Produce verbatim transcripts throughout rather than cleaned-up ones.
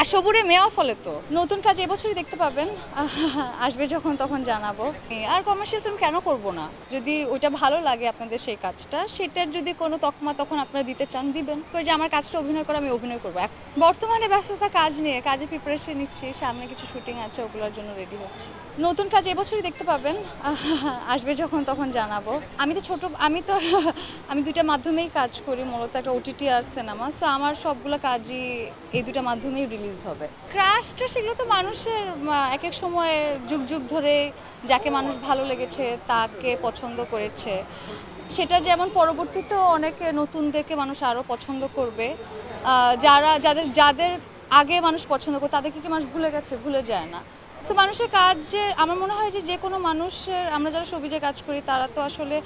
সবুরে মেওয়া ফলে তো নতুন কাজ এবছরই দেখতে পাবেন। আসবে যখন তখন জানাবো। আর কমার্শিয়াল ফিল্ম কেন করব না? যদি ওইটা ভালো লাগে আপনাদের সেই কাজটা, সেটার যদি কোনো তকমা তখন আপনারা দিতে চান দিবেন। করে যে আমার কাজটা অভিনয় করে আমি অভিনয় করবো। বর্তমানে ব্যস্ততা কাজ নিয়ে, কাজে প্রিপারেশন নিচ্ছি, সামনে কিছু শুটিং আছে, ওগুলোর জন্য রেডি হচ্ছি। নতুন কাজ এবছরই দেখতে পাবেন। আসবে যখন তখন জানাবো। আমি তো ছোট আমি তো আমি দুইটা মাধ্যমেই কাজ করি, মূলত একটা ওটিটি আর সিনেমা। সো আমার সবগুলো কাজই এই দুটা মাধ্যমেই রিলিজ হবে। ক্রাশটা সেগুলো তো মানুষের এক এক সময় যুগ যুগ ধরে যাকে মানুষ ভালো লেগেছে তাকে পছন্দ করেছে, সেটা যেমন পরবর্তীতেও অনেকে নতুনদেরকে মানুষ আরও পছন্দ করবে। যারা যাদের যাদের আগে মানুষ পছন্দ করে তাদেরকে কি মানুষ ভুলে গেছে? ভুলে যায় না। সো মানুষের কাজ যে আমার মনে হয় যে যে কোনো মানুষের, আমরা যারা সবিজে কাজ করি তারা তো আসলে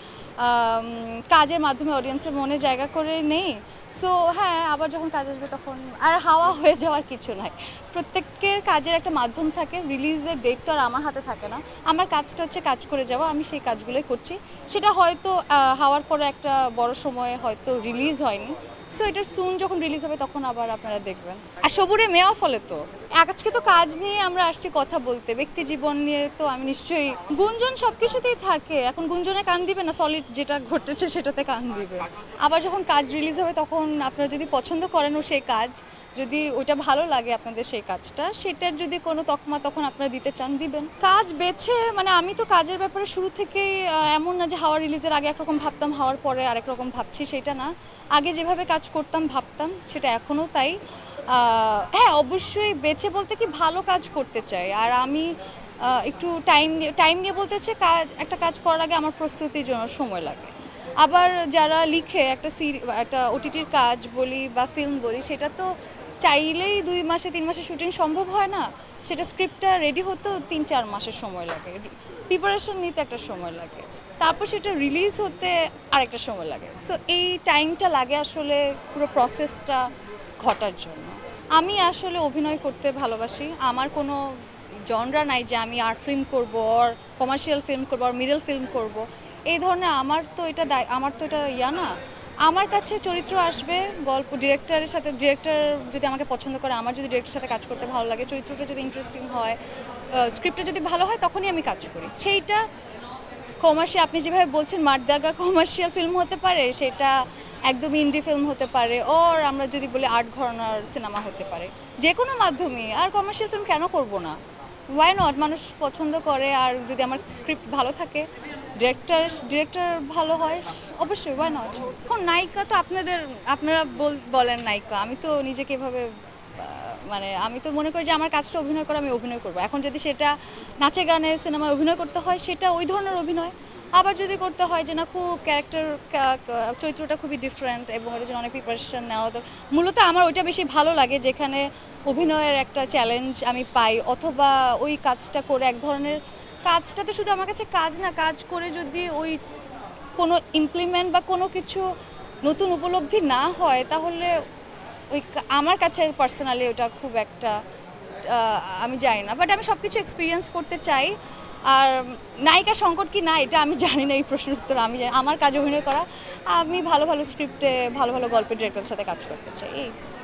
কাজের মাধ্যমে অডিয়েন্সের মনে জায়গা করে নেই। সো হ্যাঁ, আবার যখন কাজ আসবে তখন আর হাওয়া হয়ে যাওয়ার কিছু নাই। প্রত্যেকের কাজের একটা মাধ্যম থাকে, রিলিজের ডেট তো আর আমার হাতে থাকে না। আমার কাজটা হচ্ছে কাজ করে যাওয়া, আমি সেই কাজগুলোই করছি। সেটা হয়তো হওয়ার পরে একটা বড় সময়ে হয়তো রিলিজ হয়নি। সো এটার সুন যখন রিলিজ হবে তখন আবার আপনারা দেখবেন। আর সবুরে মেওয়া ফলে তো আজকে তো কাজ নিয়ে আমরা আসছি কথা বলতে, ব্যক্তি জীবন নিয়ে তো আমি নিশ্চয়ই, গুঞ্জন সব কিছুতেই থাকে। এখন গুঞ্জনে কান দিবে না, সলিড যেটা ঘটেছে সেটাতে কান দিবে। আবার যখন কাজ রিলিজ হবে তখন আপনারা যদি পছন্দ করেন ও সেই কাজ, যদি ওইটা ভালো লাগে আপনাদের সেই কাজটা, সেটার যদি কোনো তকমা তখন আপনারা দিতে চান দিবেন। কাজ বেছে মানে আমি তো কাজের ব্যাপারে শুরু থেকেই এমন না যে হাওয়া রিলিজের আগে একরকম ভাবতাম, হাওয়ার পরে আরেক রকম ভাবছি, সেটা না। আগে যেভাবে কাজ করতাম ভাবতাম সেটা এখনও তাই। হ্যাঁ, অবশ্যই বেছে বলতে কি ভালো কাজ করতে চাই। আর আমি একটু টাইম টাইম নিয়ে বলতে চাই, কাজ একটা কাজ করার আগে আমার প্রস্তুতির জন্য সময় লাগে। আবার যারা লিখে একটা সিরি একটা ওটিটির কাজ বলি বা ফিল্ম বলি, সেটা তো চাইলেই দুই মাসে তিন মাসে শুটিং সম্ভব হয় না। সেটা স্ক্রিপ্টটা রেডি হতেও তিন চার মাসের সময় লাগে, প্রিপারেশন নিতে একটা সময় লাগে, তারপর সেটা রিলিজ হতে আরেকটা সময় লাগে। সো এই টাইমটা লাগে আসলে পুরো প্রসেসটা ঘটার জন্য। আমি আসলে অভিনয় করতে ভালোবাসি। আমার কোনো জনরা নাই যে আমি আর্ট ফিল্ম করব, আর কমার্শিয়াল ফিল্ম করবো, আর মিডল ফিল্ম করব, এই ধরনের। আমার তো এটা আমার তো এটা ইয়া না। আমার কাছে চরিত্র আসবে, গল্প ডিরেক্টরের সাথে, ডিরেক্টর যদি আমাকে পছন্দ করে, আমার যদি ডিরেক্টরের সাথে কাজ করতে ভালো লাগে, চরিত্রটা যদি ইন্টারেস্টিং হয়, স্ক্রিপ্টটা যদি ভালো হয়, তখনই আমি কাজ করি। সেইটা কমার্শিয়াল, আপনি যেভাবে বলছেন মাঠদাগা কমার্শিয়াল ফিল্ম হতে পারে, সেটা একদম ইন্ডি ফিল্ম হতে পারে, ওর আমরা যদি বলি আর্ট ঘরানার সিনেমা হতে পারে, যে কোনো মাধ্যমে। আর কমার্শিয়াল ফিল্ম কেন করব না? Why not? মানুষ পছন্দ করে, আর যদি আমার স্ক্রিপ্ট ভালো থাকে, ডিরেক্টর ডিরেক্টর ভালো হয়, অবশ্যই ওয়াই নট। এখন নায়িকা তো আপনাদের আপনারা বলেন নায়িকা, আমি তো নিজেকে এভাবে মানে আমি তো মনে করি যে আমার কাজটা অভিনয় করে আমি অভিনয় করবো। এখন যদি সেটা নাচে গানে সিনেমায় অভিনয় করতে হয়, সেটা ওই ধরনের অভিনয়। আবার যদি করতে হয় যে না, খুব ক্যারেক্টার চরিত্রটা খুবই ডিফারেন্ট এবং ওটার জন্য অনেক প্রিপারেশন নেওয়া, তো মূলত আমার ওইটা বেশি ভালো লাগে, যেখানে অভিনয়ের একটা চ্যালেঞ্জ আমি পাই, অথবা ওই কাজটা করে এক ধরনের, কাজটা তো শুধু আমার কাছে কাজ না, কাজ করে যদি ওই কোনো ইমপ্লিমেন্ট বা কোনো কিছু নতুন উপলব্ধি না হয়, তাহলে ওই আমার কাছে পার্সোনালি ওটা খুব একটা আমি জানি না। বাট আমি সব কিছু এক্সপিরিয়েন্স করতে চাই। আর নায়িকা সংকট কি না এটা আমি জানি না, এই প্রশ্নের উত্তর আমি জানি। আমার কাজ অভিনয় করা, আমি ভালো ভালো স্ক্রিপ্টে ভালো ভালো গল্পের ডিরেক্টরের সাথে কাজ করতে চাই। এই